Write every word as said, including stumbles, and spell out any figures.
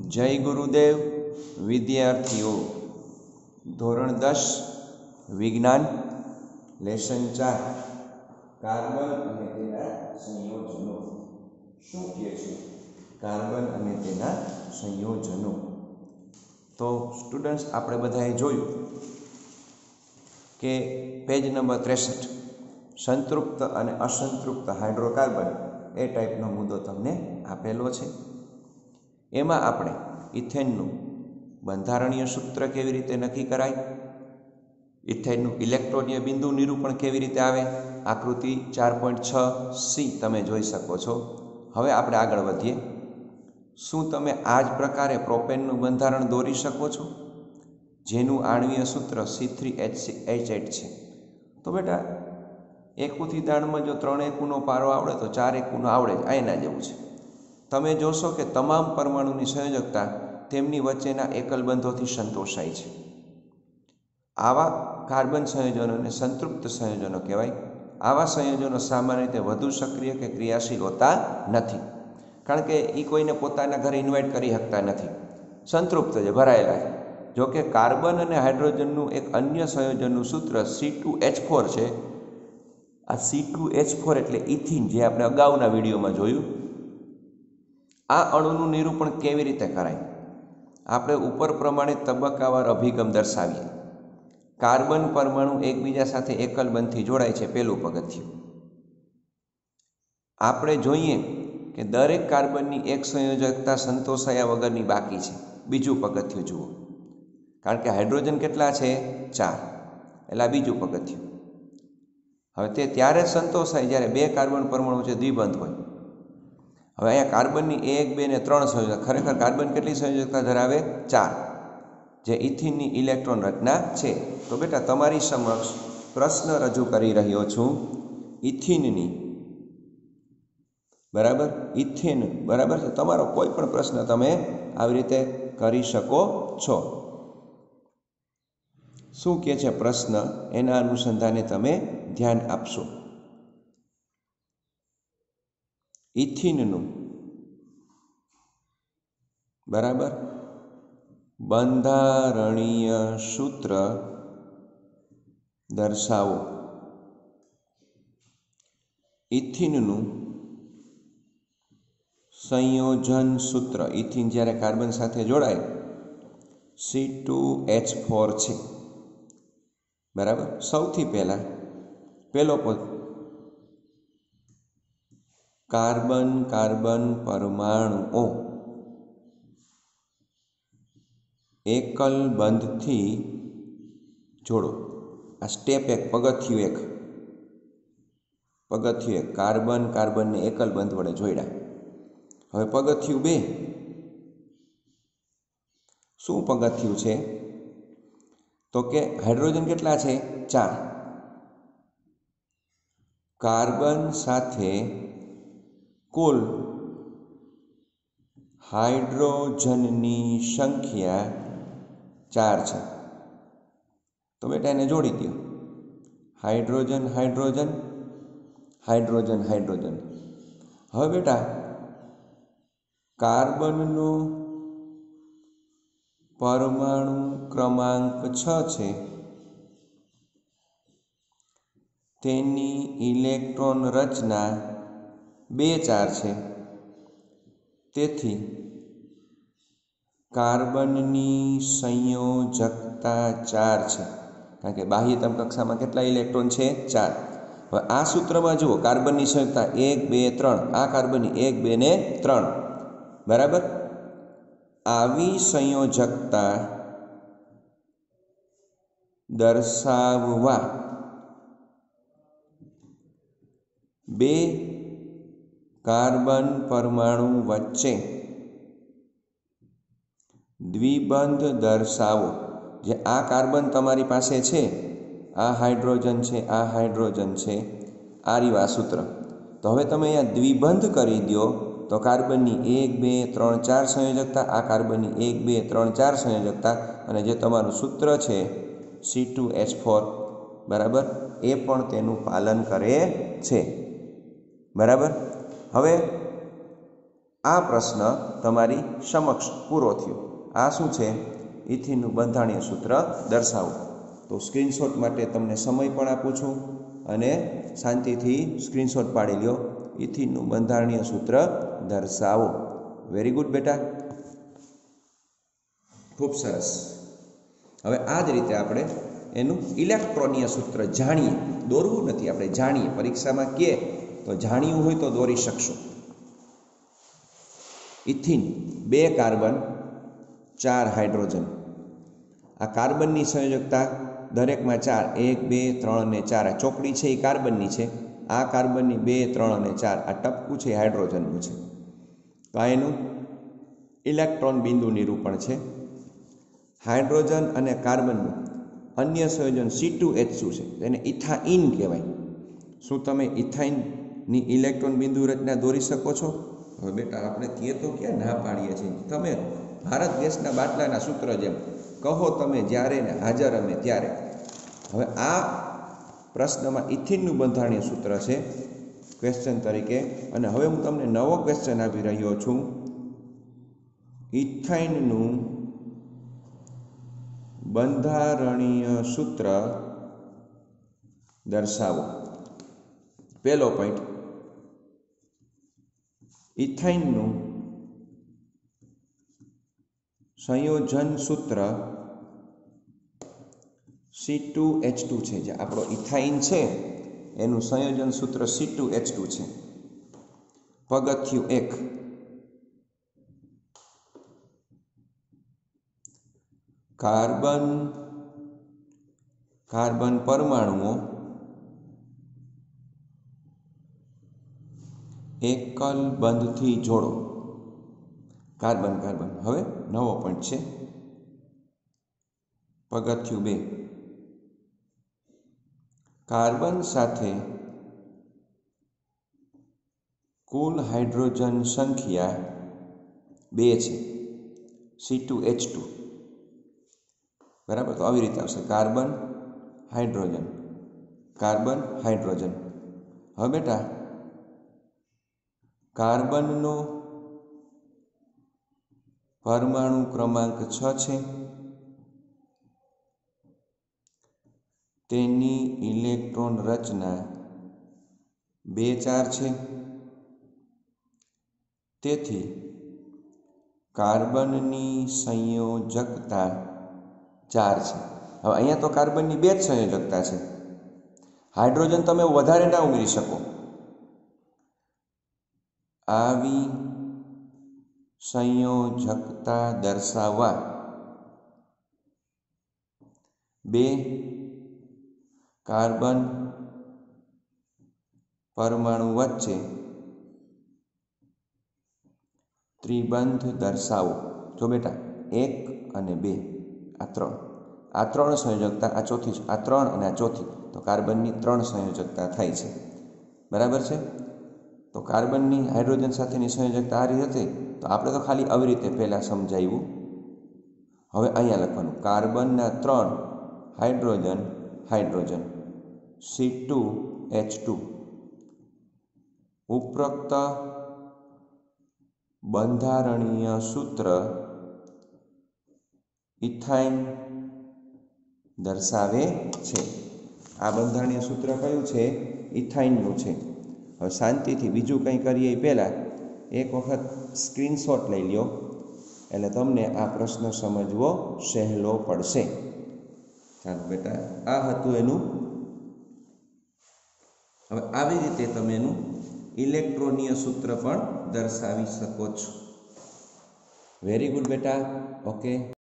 જય ગુરુદેવ વિદ્યાર્થીઓ ધોરણ દસ વિજ્ઞાન લેસન ચાર કાર્બન અને તેના સંયોજનો શું કહે છે કાર્બન અને તેના સંયોજનો તો સ્ટુડન્ટ્સ આપણે બધાએ જોયું કે પેજ નંબર ત્રેસઠ સંતૃપ્ત અને અસંતૃપ્ત હાઇડ્રોકાર્બન એ ટાઈપનો મુદ્દો તમને આપેલો છે। એમાં આપણે ઇથેનનું બંધારણીય સૂત્ર કેવી રીતે નક્કી કરાય, ઇથેનનું ઇલેક્ટ્રોનીય બિંદુ નિરૂપણ કેવી રીતે આવે, આકૃતિ ચાર પોઈન્ટ છ સી તમે જોઈ શકો છો। હવે આપણે આગળ વધીએ। શું તમે આ જ પ્રકારે પ્રોપેનનું બંધારણ દોરી શકો છો જેનું આણ્વીય સૂત્ર C three H H eight છે? તો બેટા એકુથી દાણમાં જો ત્રણ એકુનો પારો આવડે તો ચાર એકુનો આવડે જ, આ એના જેવું છે। તમે જોશો કે તમામ પરમાણુની સંયોજકતા તેમની વચ્ચેના એકલ બંધોથી સંતોષાય છે। આવા કાર્બન સંયોજનોને સંતૃપ્ત સંયોજનો કહેવાય। આવા સંયોજનો સામાન્ય રીતે વધુ સક્રિય કે ક્રિયાશીલ હોતા નથી, કારણ કે એ કોઈને પોતાના ઘરે ઇન્વાઇટ કરી શકતા નથી, સંતૃપ્ત છે, ભરાયેલા છે। જો કે કાર્બન અને હાઇડ્રોજનનું એક અન્ય સંયોજનનું સૂત્ર સી ટુ એચ ફોર છે। આ સી ટુ એચ ફોર એટલે ઇથિન, જે આપણે અગાઉના વિડીયોમાં જોયું। આ અણુનું નિરૂપણ કેવી રીતે કરાય? આપણે ઉપર પ્રમાણે તબક્કાવાર અભિગમ દર્શાવીએ। કાર્બન પરમાણુ એકબીજા સાથે એકલ બંધથી જોડાય છે, પહેલું પગથિયું। આપણે જોઈએ કે દરેક કાર્બનની એક સંયોજકતા સંતોષાયા વગરની બાકી છે, બીજું પગથિયું જુઓ। કારણ કે હાઇડ્રોજન કેટલા છે? ચાર, એટલે આ બીજું પગથિયું। હવે તે ત્યારે સંતોષાય જ્યારે બે કાર્બન પરમાણુ છે દ્વિબંધ હોય। હવે અહીંયા કાર્બનની એક, બે ને ત્રણ સંયોજક, ખરેખર કાર્બન કેટલી સંયોજકતા ધરાવે? ચાર, જે ઇથિનની ઇલેક્ટ્રોન રચના છે। તો બેટા તમારી સમક્ષ પ્રશ્ન રજૂ કરી રહ્યો છું, ઇથિનની બરાબર ઇથિન બરાબર છે, તમારો કોઈ પણ પ્રશ્ન તમે આવી રીતે કરી શકો છો। શું કહે છે પ્રશ્ન, એના અનુસંધાને તમે ધ્યાન આપશો। ઇથિનનું બરાબર બંધારણીય સૂત્ર દર્શાવો। ઇથિનનું સંયોજન સૂત્ર, ઇથિન જ્યારે કાર્બન સાથે જોડાય સી ટુ એચ ફોર છે, બરાબર। સૌથી પહેલા પહેલો પદ કાર્બન કાર્બન પરમાણુઓ એકલ બંધથી જોડો। આ સ્ટેપ એક, પગથિયું એક, પગથિયું એક, કાર્બન કાર્બનને એકલ બંધ વડે જોડ્યા। હવે પગથિયું બે, શું પગથિયું છે? તો કે હાઇડ્રોજન કેટલા છે? ચાર, કાર્બન સાથે કુલ હાઇડ્રોજનની સંખ્યા ચાર છે। તો બેટા એને જોડી દો, હાઇડ્રોજન હાઇડ્રોજન હાઇડ્રોજન હાઇડ્રોજન। હવે બેટા કાર્બનનો પરમાણુ ક્રમાંક છ છે, તેની ઇલેક્ટ્રોન રચના બે ચાર છે, તેથી કાર્બનની સંયોજકતા ચાર છે, કારણ કે બાહ્યતમ કક્ષામાં કેટલા ઇલેક્ટ્રોન છે? ચાર। હવે આ સૂત્રમાં જુઓ, કાર્બનની સંયોજકતા એક, બે, ત્રણ, આ કાર્બનની એક, બે ને ત્રણ, બરાબર। આવી સંયોજકતા દર્શાવવા બે કાર્બન પરમાણુ વચ્ચે દ્વિબંધ દર્શાવો। જે આ કાર્બન તમારી પાસે છે, આ હાઇડ્રોજન છે, આ હાઇડ્રોજન છે, આ રહ્યું આ સૂત્ર। તો હવે તમે અહીંયા દ્વિબંધ કરી દો તો કાર્બનની એક, બે, ત્રણ, ચાર સંયોજકતા, આ કાર્બનની એક, બે, ત્રણ, ચાર સંયોજકતા, અને જે તમારું સૂત્ર છે સી ટુ એચ ફોર, બરાબર, એ પણ તેનું પાલન કરે છે, બરાબર। હવે આ પ્રશ્ન તમારી સમક્ષ પૂરો થયો. આ શું છે? ઇથિનનું બંધારણીય સૂત્ર દર્શાવો. તો સ્ક્રીનશોટ માટે તમને સમય પણ આપું છું અને શાંતિથી સ્ક્રીનશોટ પાડી લ્યો. ઇથિનનું બંધારણીય સૂત્ર દર્શાવો. વેરી ગુડ બેટા, ખૂબ સરસ. હવે આ જ રીતે આપણે એનું ઇલેક્ટ્રોનીય સૂત્ર જાણીએ. દોરવું નથી, આપણે જાણીએ. પરીક્ષામાં કહે તો જાણ્યું હોય તો દોરી શકશો. ઇથિન બે કાર્બન ચાર હાઇડ્રોજન. આ કાર્બનની સંયોજકતા દરેકમાં ચાર, એક બે ત્રણ અને ચાર. આ ચોકડી છે એ કાર્બનની છે. આ કાર્બનની બે ત્રણ અને ચાર. આ ટપકું છે એ હાઇડ્રોજનનું છે. તો આ એનું ઇલેક્ટ્રોન બિંદુ નિરૂપણ છે. હાઇડ્રોજન અને કાર્બનનું અન્ય સંયોજન સી ટુ એચ ટુ છે, તેને ઇથાઇન કહેવાય. શું તમે ઇથાઇનની ઇલેક્ટ્રોન બિંદુ રચના દોરી શકો છો? હવે બેટા આપણે કહીએ તો ક્યાં ના પાડીએ છીએ. તમે ભારત ગેસના બાટલાના સૂત્ર જેમ કહો તમે જ્યારે ને હાજર અમે ત્યારે. હવે આ પ્રશ્નમાં ઇથિનનું બંધારણીય સૂત્ર છે ક્વેશ્ચન તરીકે, અને હવે હું તમને નવો ક્વેશ્ચન આપી રહ્યો છું. ઇથાઇનનું બંધારણીય સૂત્ર દર્શાવો. પહેલો પોઈન્ટ, ઇથાઇનનું સંયોજન સૂત્ર સી ટુ એચ ટુ છે. જે આપણો ઇથાઇન છે એનું સંયોજન સૂત્ર સી ટુ એચ ટુ છે. પગથિયું એક, કાર્બન કાર્બન પરમાણુઓ એકલ બંધથી જોડો. Carbon carbon. હવે નવો પોઈન્ટ છે. પગથિયું બે, કાર્બન સાથે કુલ હાઇડ્રોજન સંખ્યા બે છે, સી ટુ એચ ટુ. બરાબર? તો આવી રીતે આવશે કાર્બન હાઇડ્રોજન, કાર્બન હાઇડ્રોજન. હવે બેટા કાર્બનનો પરમાણુ ક્રમાંક છ છે, તેની ઇલેક્ટ્રોન રચના બે ચાર છે. તેથી કાર્બનની સંયોજકતા ચાર છે. હવે અહીંયા તો કાર્બનની બે જ સંયોજકતા છે. હાઇડ્રોજન તમે વધારે ના ઉમેરી શકો. આવી સંયોજકતા દર્શાવવા બે કાર્બન પરમાણુ વચ્ચે ત્રિબંધ દર્શાવો. જો બેટા એક અને બે, આ ત્રણ, આ ત્રણ સંયોજકતા, આ ચોથી, આ ત્રણ અને આ ચોથી, તો કાર્બનની ત્રણ સંયોજકતા થાય છે. બરાબર છે? તો કાર્બનની હાઇડ્રોજન સાથેની સંયોજકતા આ રીતે હતી. તો આપણે તો ખાલી આવી રીતે પહેલાં સમજાવ્યું. હવે અહીંયા લખવાનું કાર્બનના ત્રણ, hydrogen hydrogen, C two H two. ઉપરોક્ત બંધારણીય સૂત્ર ઇથાઇન દર્શાવે છે. આ બંધારણીય સૂત્ર કયું છે? ઇથાઇનનું છે. હવે શાંતિથી બીજું કંઈ કરીએ એ પહેલાં એક વખત સ્ક્રીનશોટ લઈ લ્યો, એટલે તમને આ પ્રશ્ન સમજવો સહેલો પડશે. ચાલો બેટા, આ હતું એનું. હવે આવી રીતે તમે એનું ઇલેક્ટ્રોનીય સૂત્ર પણ દર્શાવી શકો છો. વેરી ગુડ બેટા. ઓકે.